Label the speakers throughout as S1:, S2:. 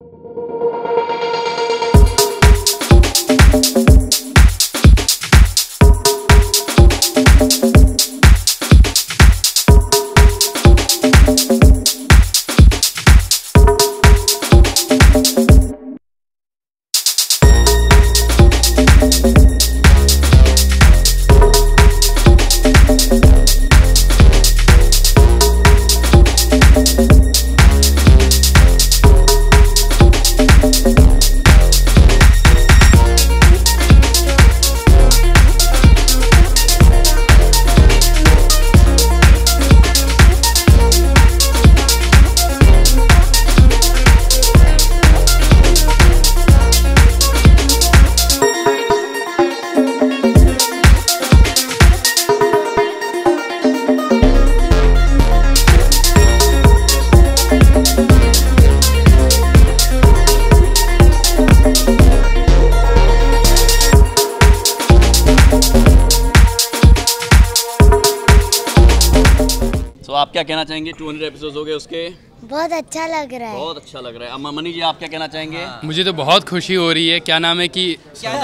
S1: तो आप क्या कहना चाहेंगे? 200 एपिसोड हो गए उसके।
S2: बहुत अच्छा लग रहा है।
S1: बहुत अच्छा लग रहा है। अम्मा मनी जी, आप क्या कहना चाहेंगे?
S3: मुझे तो बहुत खुशी हो रही है। क्या नाम है कि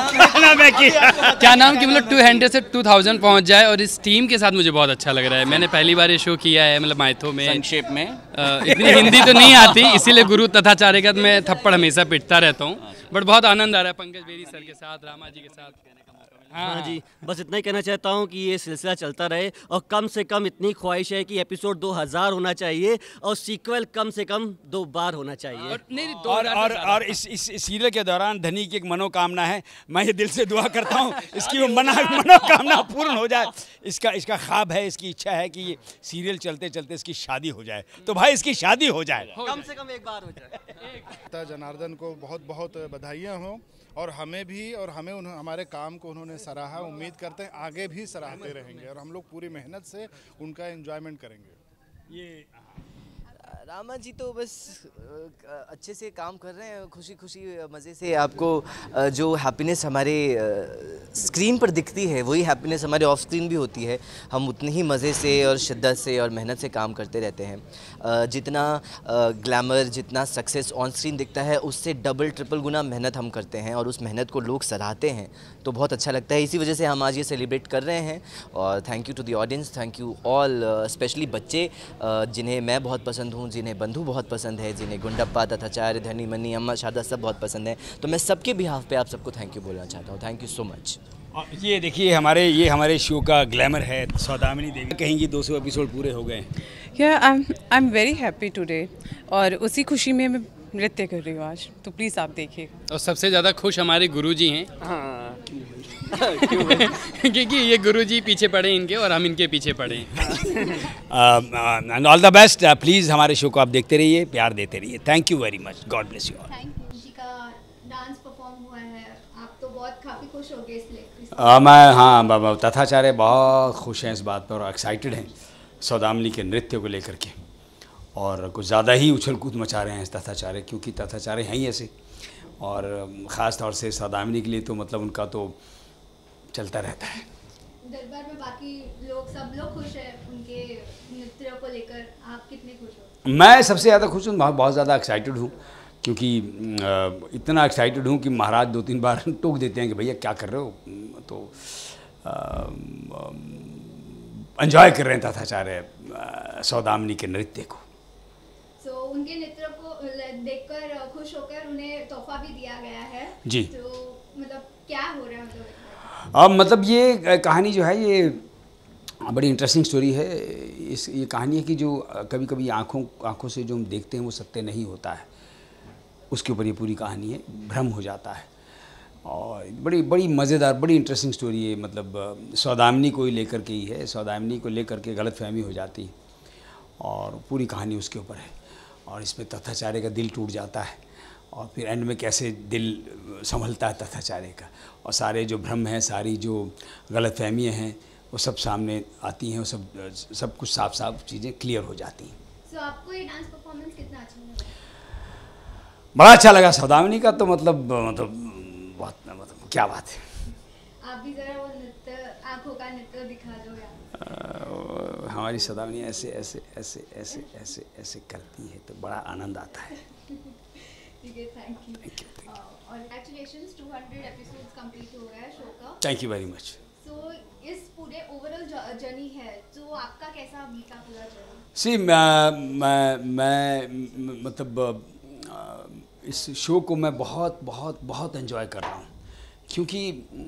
S3: मतलब 200 से 2000 पहुंच जाए, और इस टीम के साथ मुझे बहुत अच्छा लग रहा है। मैंने पहली बार ये शो किया है, मतलब माइथो में।
S1: संक्षेप में
S3: इतनी हिंदी तो नहीं आती, इसीलिए गुरु तथाचार्य का मैं थप्पड़ हमेशा पिटता रहता हूँ, बट बहुत आनंद आ रहा है पंकज बेरी सर के साथ, रामा जी के साथ।
S4: हाँ जी, बस इतना ही कहना चाहता हूँ कि ये सिलसिला चलता रहे, और कम से कम इतनी ख्वाहिश है कि एपिसोड 2000 होना चाहिए, और सीक्वल कम से कम 2 बार होना चाहिए।
S5: और इस सीरियल के दौरान धनी की एक मनोकामना है। मैं ये दिल से दुआ करता हूँ इसकी वो मनोकामना पूर्ण हो जाए। इसका ख्वाब है, इसकी इच्छा है कि ये सीरियल चलते चलते इसकी शादी हो जाए। तो भाई इसकी शादी हो जाए,
S4: कम से कम 1 बार हो जाए।
S6: जनार्दन को बहुत बहुत बधाइयाँ हों, और हमें भी, और हमारे काम को उन्होंने सराहा। उम्मीद करते हैं आगे भी सराहते रहेंगे, और हम लोग पूरी मेहनत से उनका एंजॉयमेंट करेंगे।
S7: ये रामा जी तो बस अच्छे से काम कर रहे हैं, खुशी खुशी मज़े से। आपको जो हैप्पीनेस हमारे स्क्रीन पर दिखती है, वही हैप्पीनेस हमारे ऑफ स्क्रीन भी होती है। हम उतने ही मज़े से और शिद्दत से और मेहनत से काम करते रहते हैं। जितना ग्लैमर, जितना सक्सेस ऑन स्क्रीन दिखता है, उससे डबल ट्रिपल गुना मेहनत हम करते हैं, और उस मेहनत को लोग सराहते हैं, तो बहुत अच्छा लगता है। इसी वजह से हम आज ये सेलिब्रेट कर रहे हैं। और thank you to the audience, thank you all, specially बच्चे जिन्हें मैं बहुत पसंद हूँ, जिन्हें बंधु बहुत पसंद है, जिन्हें गुंडप्पा, तथाचार्य, धनी मनी, अम्मा शारदा सब बहुत पसंद है। तो मैं सबके बिहाफ पे आप सबको थैंक यू बोलना चाहता हूँ। Thank you so much.
S5: ये देखिए हमारे शो का ग्लैमर है। सौदामिनी देवी कहेंगी 200 एपिसोड पूरे हो गए।
S8: I am very happy today, और उसी खुशी में मैं नृत्य कर रही हूँ आज, तो प्लीज़ आप देखिए।
S3: और सबसे ज़्यादा खुश हमारे गुरुजी हैं। हाँ क्योंकि ये गुरुजी पीछे पड़े इनके, और हम इनके पीछे पड़े
S5: and all the best. Please हमारे शो को आप देखते रहिए, प्यार देते रहिए। Thank you very much, God bless you all.
S9: Thank you ji का डांस परफॉर्म हुआ है, आप तो बहुत काफ़ी खुश हो गए इसलिए।
S5: हाँ बाबा तथाचार्य बहुत खुश हैं इस बात पर, और एक्साइटेड हैं सौदामिनी के नृत्य को लेकर के, और कुछ ज़्यादा ही उछल कूद मचा रहे हैं तथाचार्य, क्योंकि तथाचार्य हैं ही ऐसे, और ख़ास तौर से सौदामिनी के लिए तो मतलब उनका तो चलता रहता है।
S9: दरबार में बाकी लोग, सब लोग खुश हैं उनके नृत्यों को लेकर, आप कितने खुश हो?
S5: मैं सबसे ज़्यादा खुश हूँ, बहुत ज़्यादा एक्साइटेड हूँ, क्योंकि इतना एक्साइटेड हूँ कि महाराज 2-3 बार टोक देते हैं कि भैया क्या कर रहे हो, तो एंजॉय कर रहे हैं तथाचार्य सौदामिनी के नृत्य को।
S9: सो उनके नृत्य को देखकर खुश होकर उन्हें तोहफा भी दिया गया है
S5: जी।
S9: तो मतलब क्या हो रहा है?
S5: अब मतलब ये कहानी जो है, ये बड़ी इंटरेस्टिंग स्टोरी है। ये कहानी है कि जो कभी कभी आँखों से जो हम देखते हैं वो सत्य नहीं होता है, उसके ऊपर ये पूरी कहानी है। भ्रम हो जाता है, और बड़ी मज़ेदार, बड़ी इंटरेस्टिंग स्टोरी है। मतलब सौदामिनी को ही लेकर के ही है, सौदामिनी को लेकर के गलतफहमी हो जाती है, और पूरी कहानी उसके ऊपर है। और इसमें तथाचार्य का दिल टूट जाता है, और फिर एंड में कैसे दिल संभलता है तथाचार्य का, और सारे जो भ्रम हैं, सारी जो गलतफहमियाँ हैं, वो सब सामने आती हैं, वो सब कुछ साफ चीज़ें क्लियर हो जाती हैं।
S9: सो आपको ये डांस परफॉर्मेंस कितना अच्छा लगा?
S5: बड़ा अच्छा लगा सौदामिनी का, तो मतलब बहुत, मतलब क्या बात है।
S9: आप भी ज़रा वो नृत्य, आँखों का नृत्य दिखा दो यार।
S5: हमारी सौदामिनी ऐसे ऐसे ऐसे ऐसे ऐसे ऐसे करती है, तो बड़ा आनंद आता है।
S9: ठीक है, थैंक यू। और कॉन्ग्रेचुलेशंस, 200 एपिसोड्स कंप्लीट हो गया है शो का।
S5: Thank you very much.
S9: So इस पूरे ओवरऑल जर्नी है, तो आपका कैसा बीता पूरा जर्नी?
S5: सी मैं मतलब इस शो को मैं बहुत बहुत बहुत एंजॉय कर रहा हूँ, क्योंकि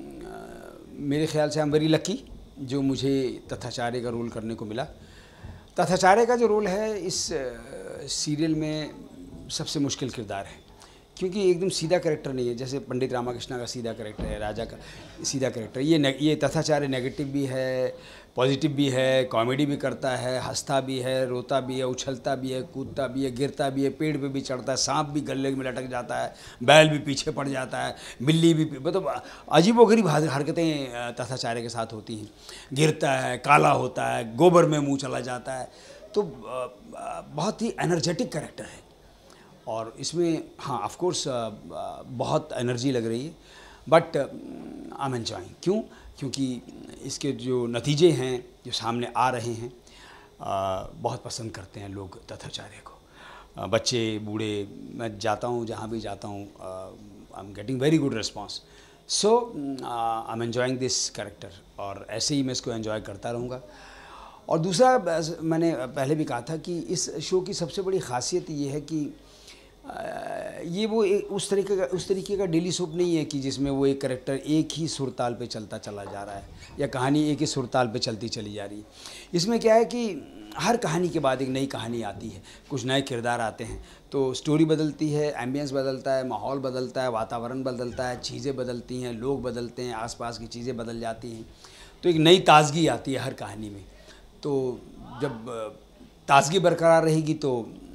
S5: मेरे ख्याल से आई एम वेरी लकी जो मुझे तथाचार्य का रोल करने को मिला। तथाचार्य का जो रोल है इस सीरियल में सबसे मुश्किल किरदार है, क्योंकि एकदम सीधा कैरेक्टर नहीं है। जैसे पंडित रामाकृष्णा का सीधा कैरेक्टर है, राजा का सीधा कैरेक्टर, ये तथाचार्य नेगेटिव भी है, पॉजिटिव भी है, कॉमेडी भी करता है, हंसता भी है, रोता भी है, उछलता भी है, कूदता भी है, गिरता भी है, पेड़ पे भी चढ़ता है, सांप भी गले में लटक जाता है, बैल भी पीछे पड़ जाता है, बिल्ली भी, मतलब अजीबोगरीब हरकतें तथाचार्य के साथ होती हैं। गिरता है, काला होता है, गोबर में मुँह चला जाता है, तो बहुत ही एनर्जेटिक कैरेक्टर है। और इसमें हाँ ऑफ कोर्स बहुत एनर्जी लग रही है, बट आई एम एंजॉइंग। क्यों? क्योंकि इसके जो नतीजे हैं जो सामने आ रहे हैं, बहुत पसंद करते हैं लोग तथाचार्य को, बच्चे बूढ़े। मैं जाता हूँ जहाँ भी जाता हूँ, I am getting very good response. So I am enjoying this character, और ऐसे ही मैं इसको एंजॉय करता रहूँगा। और दूसरा, मैंने पहले भी कहा था कि इस शो की सबसे बड़ी ख़ासियत ये है कि ये वो उस तरीके का डेली सोप नहीं है कि जिसमें वो एक कैरेक्टर एक ही सुरताल पे चलता चला जा रहा है, या कहानी एक ही सुरताल पे चलती चली जा रही है। इसमें क्या है कि हर कहानी के बाद एक नई कहानी आती है, कुछ नए किरदार आते हैं, तो स्टोरी बदलती है, एम्बियंस बदलता है, माहौल बदलता है, वातावरण बदलता है, चीज़ें बदलती हैं, लोग बदलते हैं, आसपास की चीज़ें बदल जाती हैं, तो एक नई ताजगी आती है हर कहानी में। तो जब ताजगी बरकरार रहेगी तो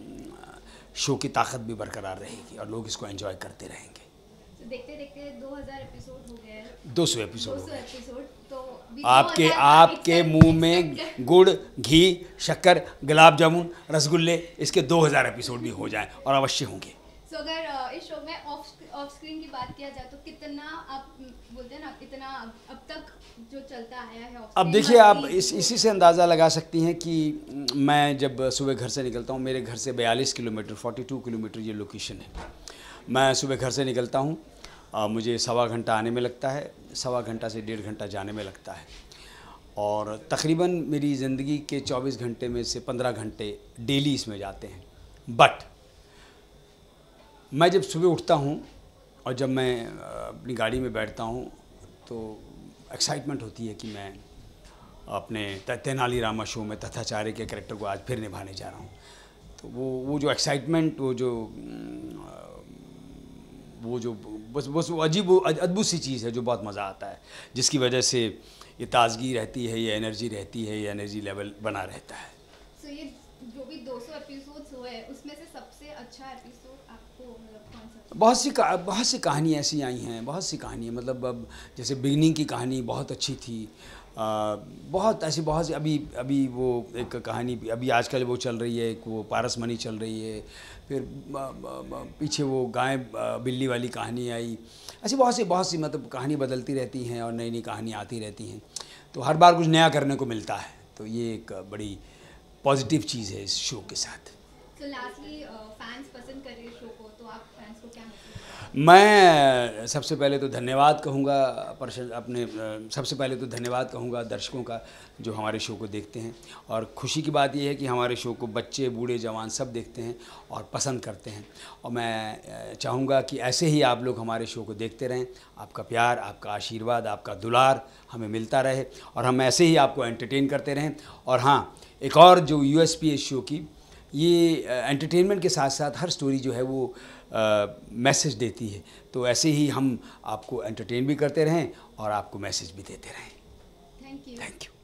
S5: शो की ताकत भी बरकरार रहेगी और लोग इसको एंजॉय करते रहेंगे।
S9: तो देखते देखते 2000 एपिसोड हो गए हैं,
S5: 200 एपिसोड हो गए।
S9: तो
S5: आपके मुंह में गुड़, घी, शक्कर, गुलाब जामुन, रसगुल्ले, इसके 2000 एपिसोड भी हो जाएं, और अवश्य होंगे।
S9: तो अगर इस शो में ऑफ स्क्रीन की बात किया जाए तो कितना आप बोलते हैं ना, इतना अब तक जो चलता आया है।
S5: अब देखिए, आप इसी से अंदाज़ा लगा सकती हैं कि मैं जब सुबह घर से निकलता हूँ, मेरे घर से 42 किलोमीटर 42 किलोमीटर ये लोकेशन है। मैं सुबह घर से निकलता हूँ, मुझे 1.25 घंटा आने में लगता है, 1.25 घंटा से 1.5 घंटा जाने में लगता है, और तकरीबन मेरी ज़िंदगी के 24 घंटे में से 15 घंटे डेली इसमें जाते हैं। बट मैं जब सुबह उठता हूँ और जब मैं अपनी गाड़ी में बैठता हूँ तो एक्साइटमेंट होती है कि मैं अपने तेनालीरामा शो में तथाचार्य के कैरेक्टर को आज फिर निभाने जा रहा हूँ। तो वो जो एक्साइटमेंट, वो जो बस वो अजीब अद्भुत सी चीज़ है जो बहुत मज़ा आता है, जिसकी वजह से ये ताजगी रहती है, ये एनर्जी रहती है, ये एनर्जी लेवल बना रहता है।
S9: So, ये जो भी 200 एपिसोड्स हुए उसमें से सबसे अच्छा एपिसोड आपको मतलब कौन सा?
S5: बहुत सी कहानियाँ ऐसी आई हैं, बहुत सी कहानियाँ, मतलब अब जैसे बिगनिंग की कहानी बहुत अच्छी थी, बहुत सी अभी वो एक कहानी अभी आजकल वो चल रही है, एक वो पारसमणि चल रही है, फिर पीछे वो गाय बिल्ली वाली कहानी आई। ऐसी बहुत सी मतलब कहानी बदलती रहती हैं और नई नई कहानी आती रहती हैं, तो हर बार कुछ नया करने को मिलता है, तो ये एक बड़ी पॉजिटिव चीज़ है इस शो के साथ।
S9: तो लास्टली फैंस पसंद कर रहे हैं शो को, तो आप फैंस को क्या मैसेज?
S5: मैं सबसे पहले तो धन्यवाद कहूँगा दर्शकों का जो हमारे शो को देखते हैं, और खुशी की बात यह है कि हमारे शो को बच्चे, बूढ़े, जवान सब देखते हैं और पसंद करते हैं, और मैं चाहूँगा कि ऐसे ही आप लोग हमारे शो को देखते रहें। आपका प्यार, आपका आशीर्वाद, आपका दुलार हमें मिलता रहे, और हम ऐसे ही आपको एंटरटेन करते रहें। और हाँ, एक और जो यूएसपी इस शो की, ये एंटरटेनमेंट के साथ साथ हर स्टोरी जो है वो मैसेज देती है, तो ऐसे ही हम आपको एंटरटेन भी करते रहें और आपको मैसेज भी देते रहें।
S9: Thank you.